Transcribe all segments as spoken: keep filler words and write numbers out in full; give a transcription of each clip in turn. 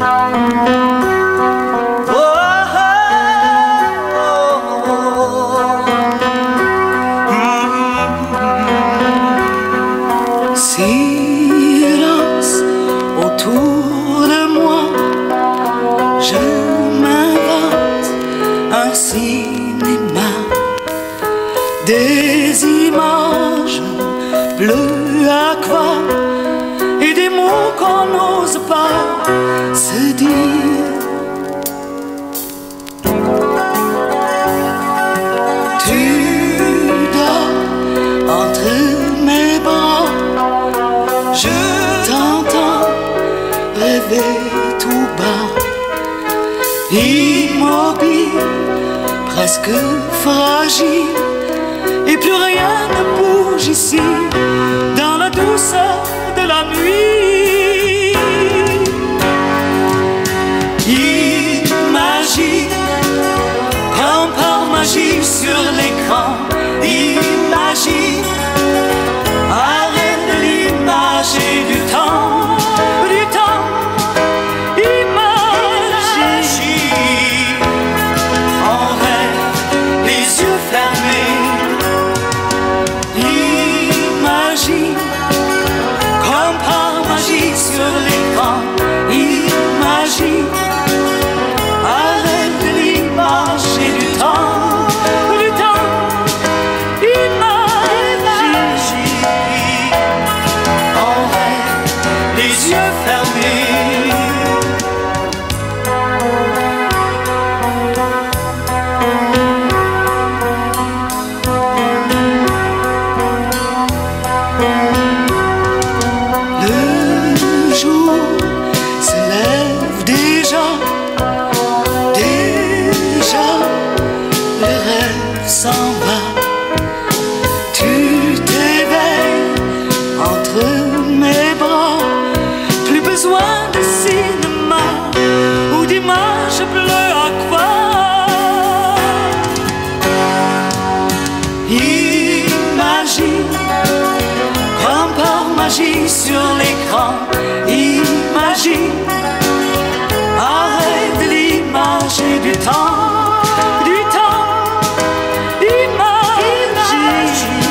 Silence autour de moi, je m'invente un cinéma, des images bleues aqua et des mots qu'on n'ose pas se dire. Tu dors entre mes bras, je t'entends rêver tout bas, immobile, presque fragile, et plus rien ne bouge ici, dans la douceur de la nuit. Imagine, comme par magie sur l'écran, imagine, arrête l'image et du temps, du temps, imagine, en rêve, les yeux fermés. Imagine, comme par magie sur l'écran, imagine, arrête l'image et du temps, du temps, imagine, en rêve, les yeux fermés. Le jour se lève déjà, déjà le rêve s'en va. Tu t'éveilles entre mes bras, plus besoin de cinéma ou d'images bleues aqua. Imagine, comme par magie sur l'écran, imagine, arrête l'image et du temps, du temps, imagine,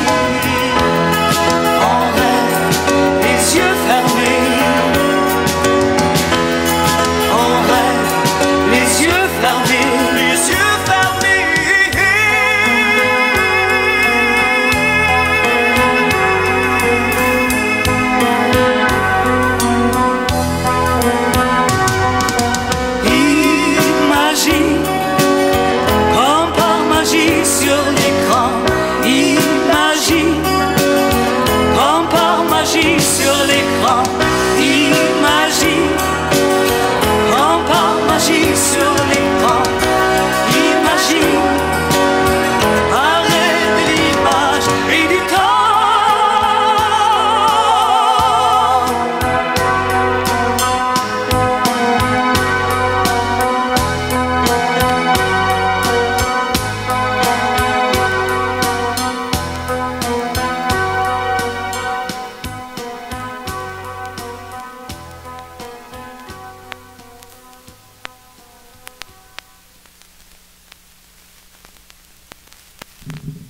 en rêve, les yeux fermés, en rêve, les yeux fermés, les yeux fermés. Imagine, comme par magie sur l'écran, imagine, comme par magie sur l'écran, imagine, comme par magie sur l'écran, imagine, arrête l'image et du temps. Thank you.